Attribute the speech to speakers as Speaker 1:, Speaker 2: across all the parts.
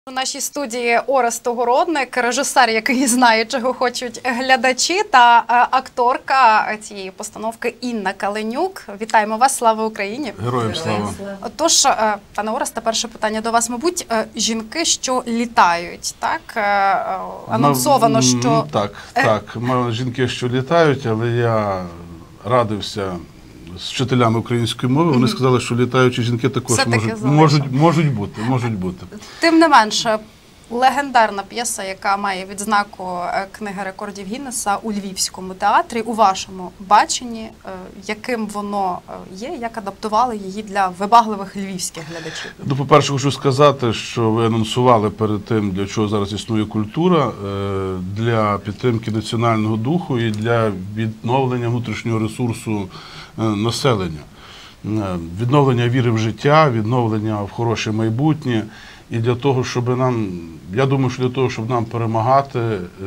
Speaker 1: У нашій студії Орест Огородник, режисер, який знає, чого хочуть глядачі, та акторка цієї постановки Інна Каленюк. Вітаємо вас, слава Україні!
Speaker 2: Героям слава!
Speaker 1: Отож, пане Оресте, перше питання до вас. Мабуть, жінки, що літають, так? Анонсовано, що...
Speaker 2: Так. Жінки, що літають, але я радився з вчителями української мови, вони сказали, що літаючі жінки також можуть бути.
Speaker 1: Тим не менше, легендарна п'єса, яка має відзнаку Книги рекордів Гіннеса у Львівському театрі, у вашому баченні, яким воно є, як адаптували її для вибагливих львівських глядачів?
Speaker 2: Ну, по-перше, хочу сказати, що ви анонсували перед тим, для чого зараз існує культура, для підтримки національного духу і для відновлення внутрішнього ресурсу населення, відновлення віри в життя, відновлення в хороше майбутнє. І для того, щоб нам, я думаю, що для того, щоб нам перемагати,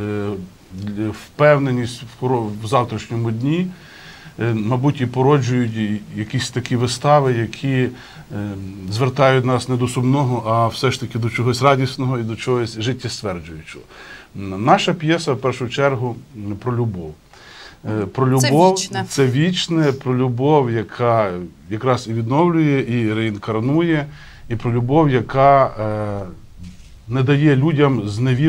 Speaker 2: впевненість в завтрашньому дні, мабуть, і породжують якісь такі вистави, які звертають нас не до сумного, а все ж таки до чогось радісного і до чогось життєстверджуючого. Наша п'єса, в першу чергу, про любов. Про любов, це вічне, про любов, яка якраз і відновлює, і реінкарнує, і про любов, яка не дає людям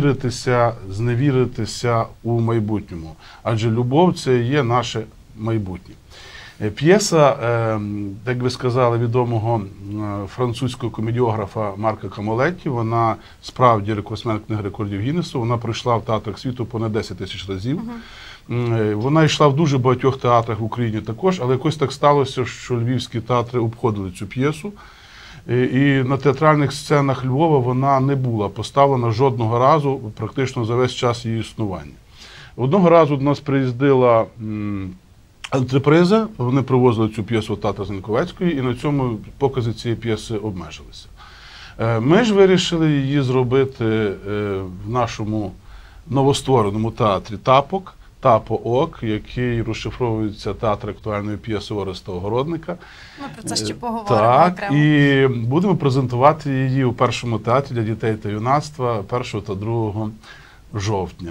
Speaker 2: зневіритися у майбутньому. Адже любов – це є наше майбутнє. П'єса, як ви сказали, відомого французького комедіографа Марка Камолетті, вона справді рекордсмен Книги рекордів Гіннесу, вона пройшла в театрах світу понад 10 тисяч разів. Вона йшла в дуже багатьох театрах в Україні також, але якось так сталося, що львівські театри обходили цю п'єсу. І на театральних сценах Львова вона не була поставлена жодного разу, практично за весь час її існування. Одного разу до нас приїздила антреприза, вони привозили цю п'єсу в театр Заньковецької, і на цьому покази цієї п'єси обмежилися. Ми ж вирішили її зробити в нашому новоствореному театрі «Тапок», «Тапо-ок», який розшифровується театр актуальної п'єси Ореста Огородника.
Speaker 1: Ми про це ще поговоримо.
Speaker 2: Так, і будемо презентувати її у першому театрі для дітей та юнацтва 1 та 2 жовтня.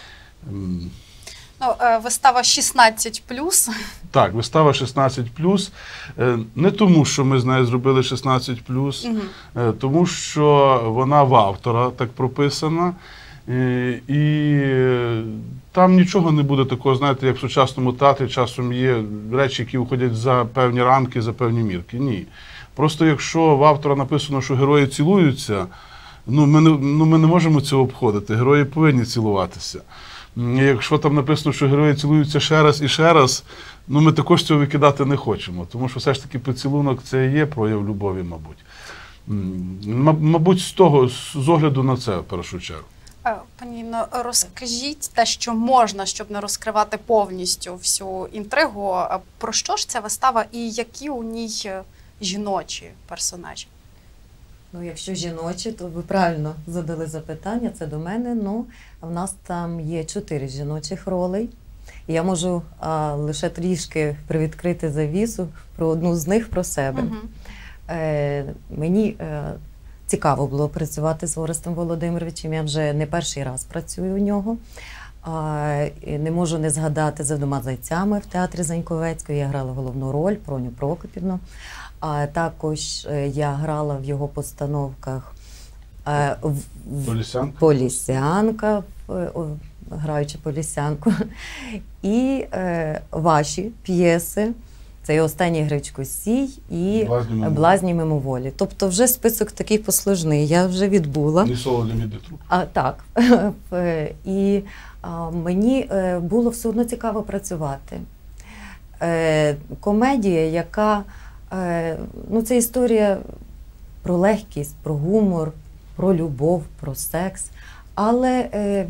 Speaker 1: Вистава 16+.
Speaker 2: Так, вистава 16+. Не тому, що ми з нею зробили 16+, тому що вона в автора так прописана. І там нічого не буде такого, знаєте, як в сучасному театрі часом є речі, які виходять за певні рамки, за певні мірки. Ні. Просто якщо в автора написано, що герої цілуються, ми не можемо цього обходити. Герої повинні цілуватися. Якщо там написано, що герої цілуються ще раз і ще раз, ми також цього викидати не хочемо. Тому що все ж таки поцілунок – це і є прояв любові, мабуть. Мабуть, з огляду на це, в першу чергу.
Speaker 1: Пані Інно, розкажіть те, що можна, щоб не розкривати повністю всю інтригу. Про що ж ця вистава і які у ній жіночі персонажі?
Speaker 3: Якщо жіночі, то ви правильно задали запитання, це до мене. В нас там є 4 жіночих ролей. Я можу лише трішки привідкрити завісу про одну з них, про себе. Мені цікаво було працювати з Орестом Володимировичем. Я вже не перший раз працюю у нього. Не можу не згадати «За двома зайцями» в театрі Заньковецької. Я грала головну роль, Проню Прокопівну. Також я грала в його постановках «Полісянка», граючи Полісянку. І ваші п'єси. Це і «Останній Гречкосій» і «Блазні мимоволі». Тобто вже список такий послужний, я вже відбула.
Speaker 2: Не соло для медитру.
Speaker 3: Так. І мені було все одно цікаво працювати. Комедія, яка... це історія про легкість, про гумор, про любов, про секс. Але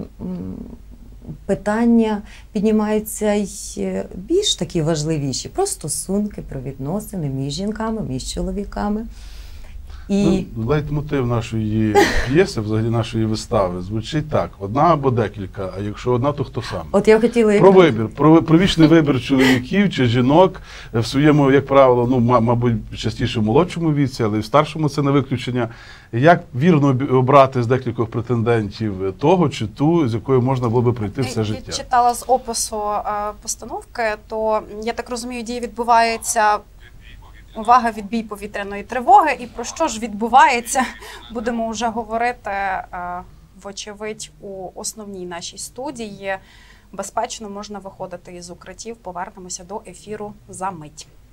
Speaker 3: питання піднімаються й більш такі важливіші. Про стосунки, про відносини між жінками, між чоловіками. І
Speaker 2: Лейтмотив нашої п'єси, взагалі нашої вистави, звучить так: одна або декілька, а якщо одна, то хто сам?
Speaker 3: от я хотіла
Speaker 2: Про вибір, про вічний вибір чоловіків чи жінок в своєму, як правило, ну, мабуть, частіше в молодшому віці, але і в старшому це не виключення. Як вірно обрати з декількох претендентів того чи ту, з якою можна було би пройти все
Speaker 1: Я
Speaker 2: життя?
Speaker 1: читала з опису постановки, то, я так розумію, дія відбувається, увага, відбій повітряної тривоги. І про що ж відбувається, будемо вже говорити, вочевидь, у основній нашій студії. Безпечно можна виходити із укриттів. Повернемося до ефіру за мить.